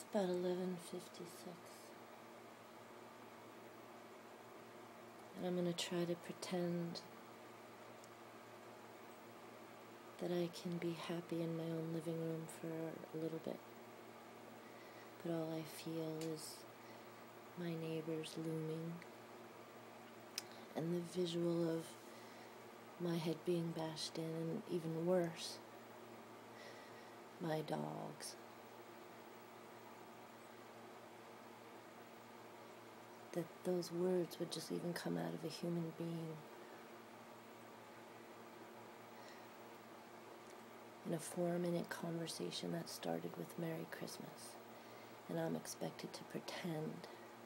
About 11:56. And I'm going to try to pretend that I can be happy in my own living room for a little bit. But all I feel is my neighbors looming and the visual of my head being bashed in, and even worse, my dogs. That those words would just even come out of a human being in a 4-minute conversation that started with Merry Christmas, and I'm expected to pretend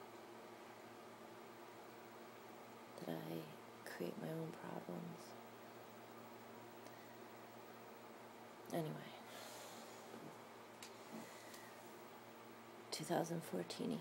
that I create my own problems. Anyway, 2014.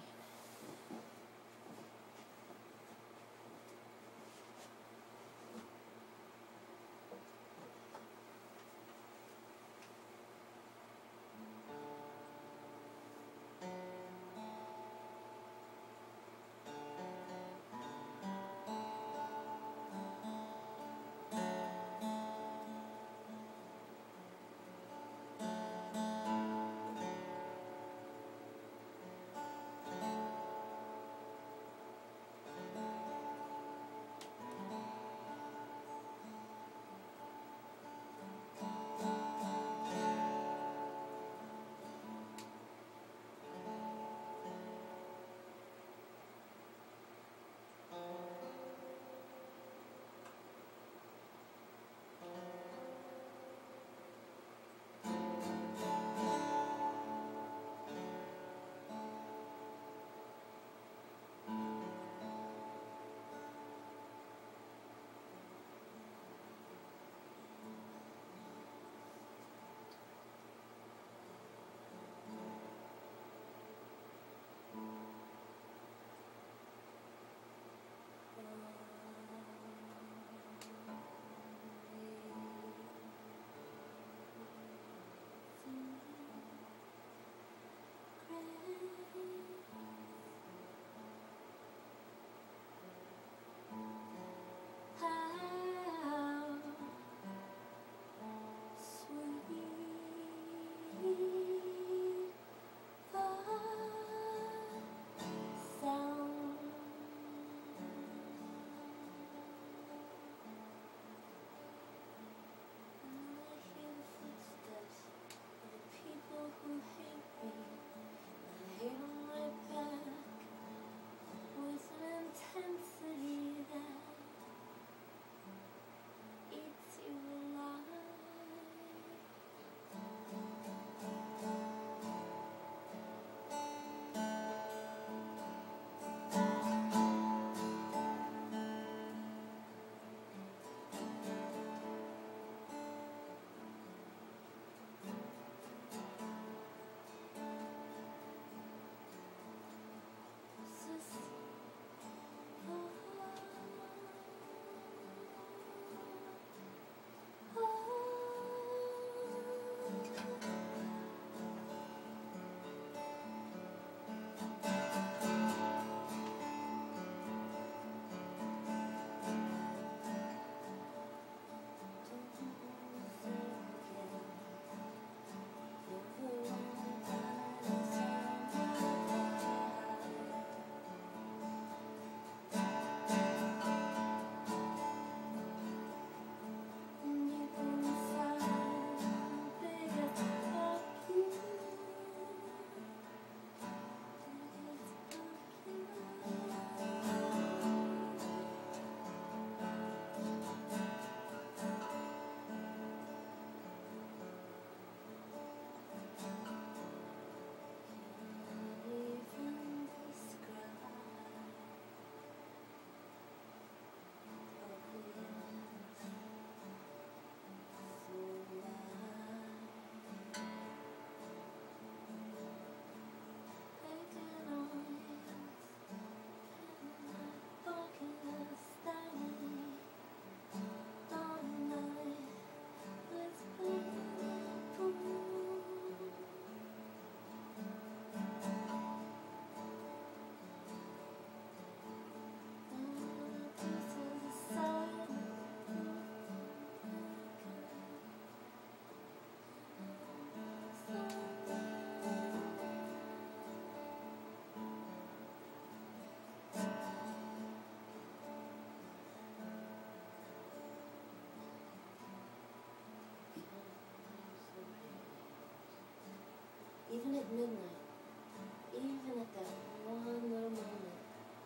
midnight, even at that one little moment.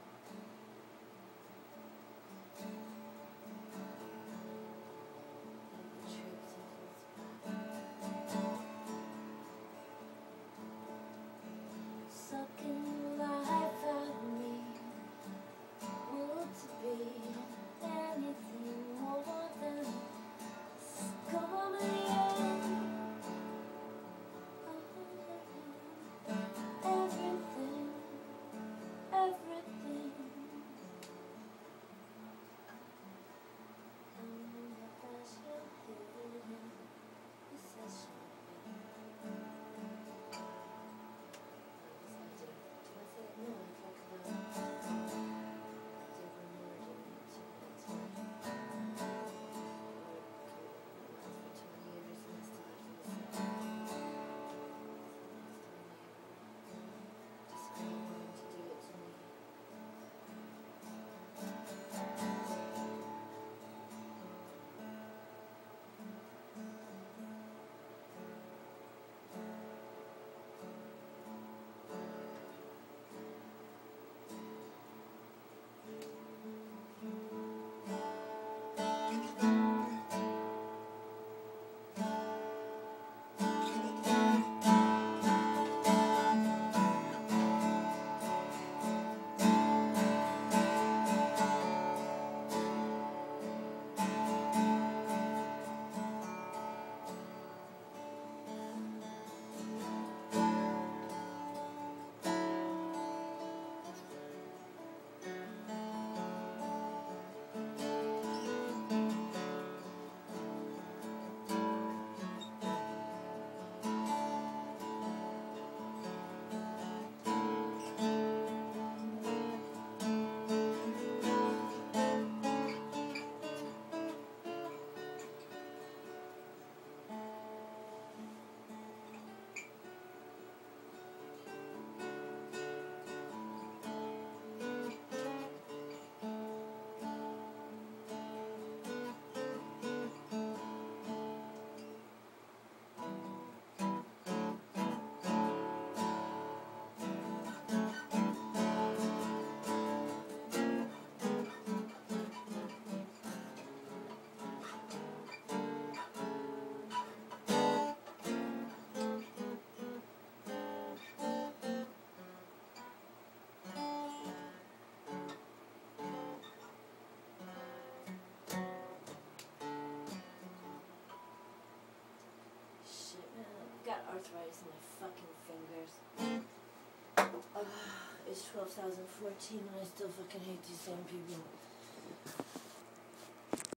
The trips and goes back. Sucking life out of me, will to be anything more than scorn. Everything, everything. Got arthritis in my fucking fingers. It's 12,014 and I still fucking hate these same people.